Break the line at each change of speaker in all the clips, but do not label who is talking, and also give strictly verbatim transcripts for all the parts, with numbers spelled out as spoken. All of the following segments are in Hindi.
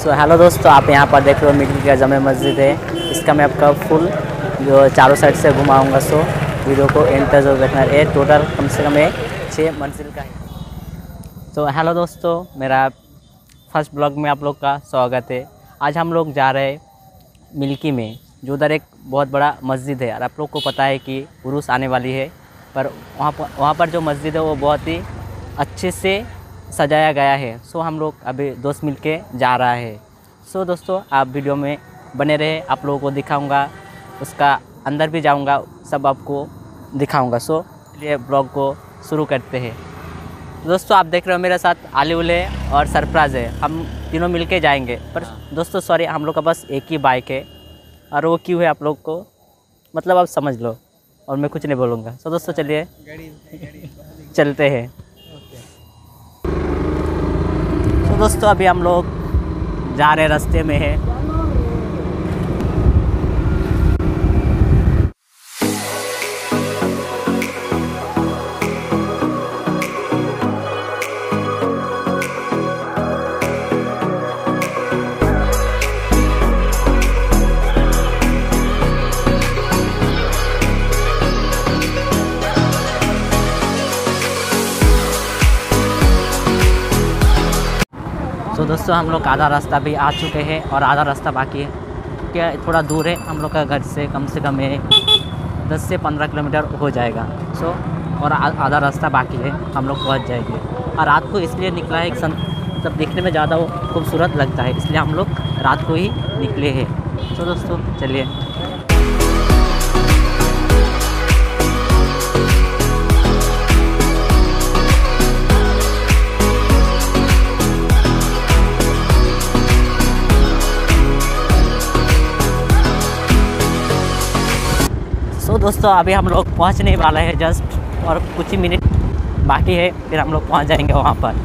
सो हेलो दोस्तों, आप यहाँ पर देख रहे हो मिल्की का जमे मस्जिद है। इसका मैं आपका फुल जो चारों साइड से घुमाऊंगा। सो वीडियो को एंड तक जरूर देखना। ये टोटल कम से कम छः मंजिल का है। तो हेलो दोस्तों, मेरा फर्स्ट ब्लॉग में आप लोग का स्वागत है। आज हम लोग जा रहे हैं मिल्की में, जो उधर एक बहुत बड़ा मस्जिद है। और आप लोग को पता है कि उरूस आने वाली है, पर वहाँ पर वहाँ पर जो मस्जिद है वो बहुत ही अच्छे से सजाया गया है। सो हम लोग अभी दोस्त मिलके जा रहा है। सो दोस्तों, आप वीडियो में बने रहे, आप लोगों को दिखाऊंगा, उसका अंदर भी जाऊंगा, सब आपको दिखाऊंगा। सो चलिए ब्लॉग को शुरू करते हैं। दोस्तों, आप देख रहे हो मेरे साथ आलिउल है और सरफराज है। हम तीनों मिलके जाएंगे। पर दोस्तों सॉरी, हम लोग का बस एक ही बाइक है, और वो क्यों है आप लोग को मतलब आप समझ लो, और मैं कुछ नहीं बोलूँगा। सो दोस्तों चलिए चलते हैं। तो दोस्तों अभी हम लोग जा रहे रास्ते में है। तो दोस्तों हम लोग आधा रास्ता भी आ चुके हैं और आधा रास्ता बाकी है। क्या थोड़ा दूर है, हम लोग का घर से कम से कम दस से पंद्रह किलोमीटर हो जाएगा। सो और आधा रास्ता बाकी है, हम लोग पहुंच जाएंगे। और रात को इसलिए निकला है, सन तब देखने में ज़्यादा वो खूबसूरत लगता है, इसलिए हम लोग रात को ही निकले हैं। तो दोस्तों चलिए। तो दोस्तों अभी हम लोग पहुंचने वाले हैं जस्ट, और कुछ ही मिनट बाकी है, फिर हम लोग पहुंच जाएंगे वहां पर।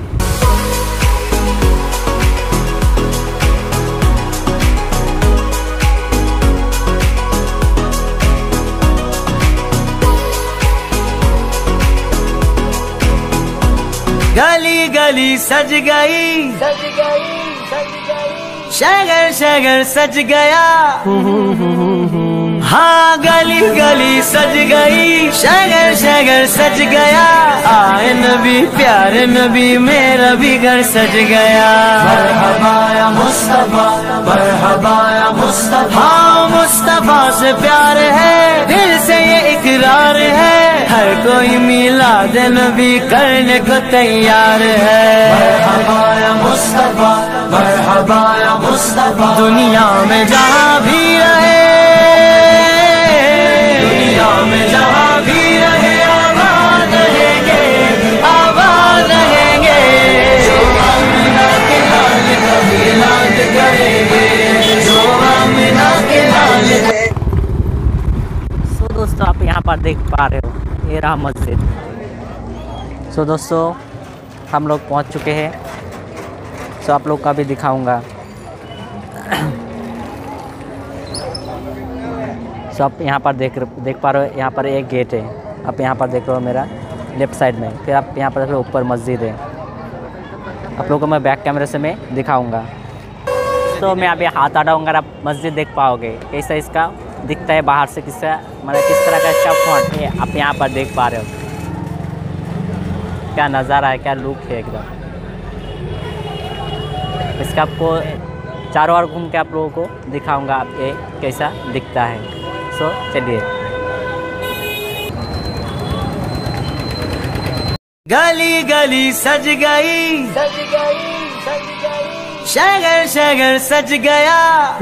गली गली सज गई, सज गई, सज गई, शहर शहर सज गया। हाँ गली गली सज गई, शहर शहर सज गया। आए नबी प्यारे नबी, मेरा भी घर सज गया। मरहबा या मुस्तफा, मरहबा या मुस्तफा। हाँ मुस्तफा से प्यार है, दिल से ये इकरार है। हर कोई मिलाद नबी करने को तैयार है। मरहबा या मुस्तफा, मरहबा या मुस्तफा। दुनिया में जहाँ भी रहे, दुनिया में जहाँ भी रहे, आबाद रहेंगे, आबाद रहेंगे। जो आमिना के लाल का मिलाद करेंगे, जो आमिना के लाल।
सो दोस्तों आप यहाँ पर देख पा रहे हो, ये रहा मस्जिद। सो दोस्तों हम लोग पहुँच चुके हैं। सो आप लोग का भी दिखाऊंगा। सो आप यहाँ पर देख देख पा रहे हो, यहाँ पर एक गेट है। आप यहाँ पर देख रहे हो मेरा लेफ़्ट साइड में। फिर आप यहाँ पर देख रहे हो ऊपर मस्जिद है। आप लोगों को मैं बैक कैमरे से मैं दिखाऊंगा। तो मैं अभी हाथ हटाऊंगा, आप मस्जिद देख पाओगे कैसा इसका दिखता है बाहर से, किसका मतलब किस तरह का इसका फ्रंट है। आप यहाँ पर देख पा रहे हो क्या नज़ारा है, क्या लुक है एकदम इसका। आपको चारों ओर घूम के आप लोगों को दिखाऊंगा आप ये कैसा दिखता है। सो चलिए।
गली गली सज गई, सज गई, सज गई, शहर शहर सज गया।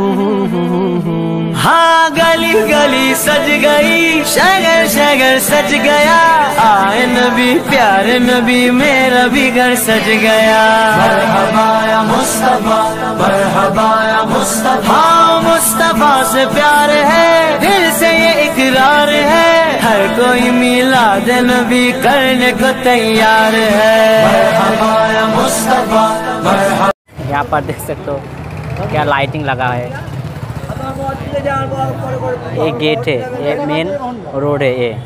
हाँ गली गली सज गई, शहर शहर सज गया। आए नबी प्यारे नबी, मेरा भी घर सज गया। मरहबा या मुस्तफा, मरहबा या मुस्तफा। हाँ मुस्तफा से प्यार है, दिल से ये इकरार है। हर कोई मिलाद नबी करने को तैयार है। मरहबा या मुस्तफा, मरहबा।
यहाँ पर देख सकते हो क्या लाइटिंग लगा है। ये गेट है, ये मेन रोड है ये।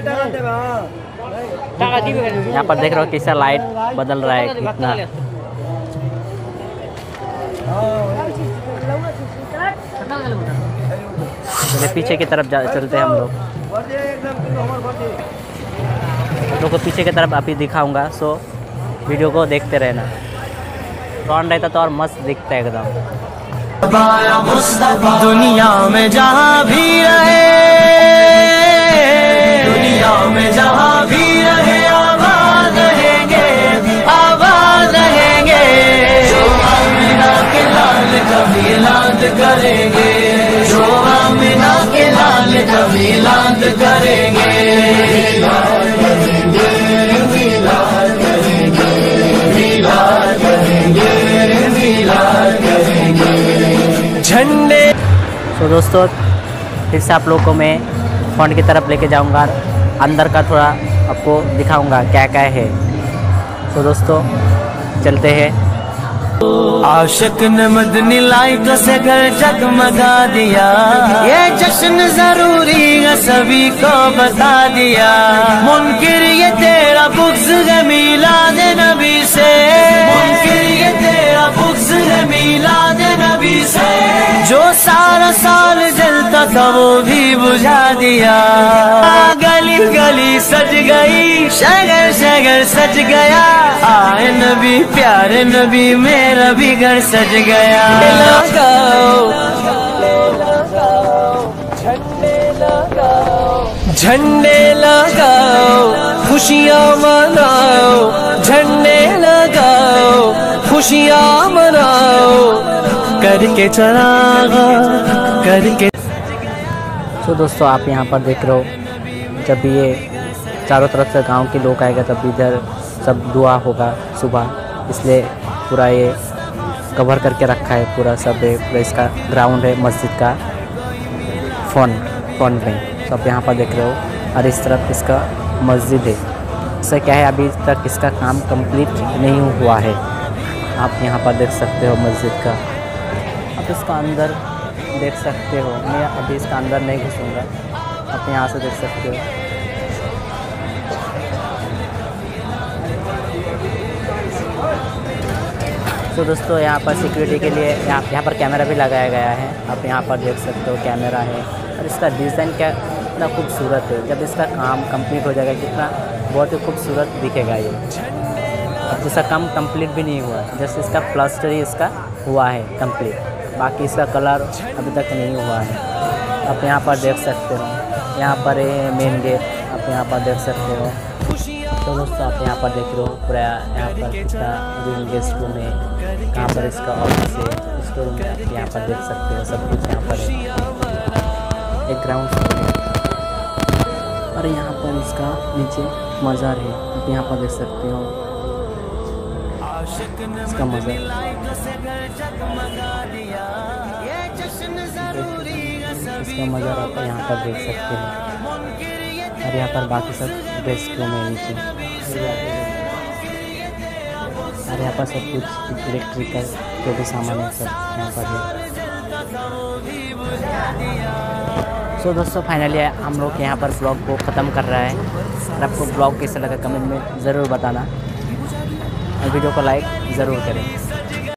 यहाँ पर देख रहे हो कैसा लाइट बदल रहा है कितना। चलिए पीछे की तरफ जा चलते हैं हम लोग। लोग को पीछे की तरफ अभी दिखाऊंगा, सो वीडियो को देखते रहना। रॉन रहता तो और मस्त दिखता है एकदम।
दुनिया में जहाँ भी रहे, दुनिया में जहाँ भी रहे, आबाद रहेंगे, आबाद रहेंगे। जो आमिना के लाल कभी लाद करेंगे, जो आमिना के लाल कभी लाद करेंगे। झंडे।
तो दोस्तों फिर से आप लोगों को मैं फ्रंट की तरफ लेके जाऊंगा, अंदर का थोड़ा आपको दिखाऊंगा क्या क्या है। तो दोस्तों चलते हैं।
आशिक ने मदनी लाइट से घर जगमगा दिया, ये जश्न जरूरी है सभी को बता दिया। मुनकिर ये तेरा बुग़्ज़ है मिलाद नबी से, मुनकिर ये तेरा बुग़्ज़ है मिलाद नबी से। जो सारा साल जलता था वो भी बुझा दिया। गली गली सज गई, शहर शहर सज गया। आए नबी प्यारे नबी मेरा भी घर सज गया। लगाओ झंडे लगाओ, झंडे लगाओ, खुशियाँ मनाओ। झंडे लगाओ, खुशियाँ मनाओ, करके चरागा करके।
तो दोस्तों आप यहाँ पर देख रहे हो, जब ये चारों तरफ से गांव के लोग आएगा तब इधर सब दुआ होगा सुबह, इसलिए पूरा ये कवर करके रखा है पूरा सब है। पूरा इसका ग्राउंड है मस्जिद का फ्रंट फ्रंट में, सब यहाँ पर देख रहे हो। और इस तरफ इसका मस्जिद है। इससे क्या है, अभी तक इसका काम कंप्लीट नहीं हुआ है। आप यहाँ पर देख सकते हो मस्जिद का। आप इसका अंदर देख सकते हो, मैं अभी इसका अंदर नहीं घुसूँगा, आप यहाँ से देख सकते हो। तो दोस्तों यहाँ पर सिक्योरिटी के लिए यहाँ यहाँ पर कैमरा भी लगाया गया है। आप यहाँ पर देख सकते हो कैमरा है। और इसका डिज़ाइन क्या कितना खूबसूरत है। जब इसका काम कंप्लीट हो जाएगा कितना बहुत ही खूबसूरत दिखेगा ये। अब इसका काम कंप्लीट भी नहीं हुआ है, जैसे इसका प्लास्टर ही इसका हुआ है कंप्लीट, बाकी इसका कलर अभी तक नहीं हुआ है। आप यहाँ पर देख सकते हो, यहाँ पर है मेन गेट, आप यहाँ पर देख सकते हो। तो दोस्तों आप यहाँ पर देख रहे हो पूरा यहाँ पर कितना रूम गेस्ट रूम है, कहाँ पर इसका ऑफिस है, इसके रूम में आप यहाँ पर देख सकते हो। सब कुछ यहाँ पर है, एक ग्राउंड है। और यहाँ पर इसका नीचे मज़ार है, आप यहाँ पर देख सकते हो इसका मज़ार। इसका मज़ार आप यहाँ पर देख सकते हो। और यहाँ पर बाकी सब गेस्ट रूम है नीचे। और यहाँ पर सब कुछ इलेक्ट्रिकल जो भी सामान है सब यहाँ पर है। सो so, दोस्तों फाइनली हम लोग यहाँ पर ब्लॉग को ख़त्म कर रहा है। और आपको ब्लॉग कैसा लगा कमेंट में ज़रूर बताना, और वीडियो को लाइक ज़रूर करें।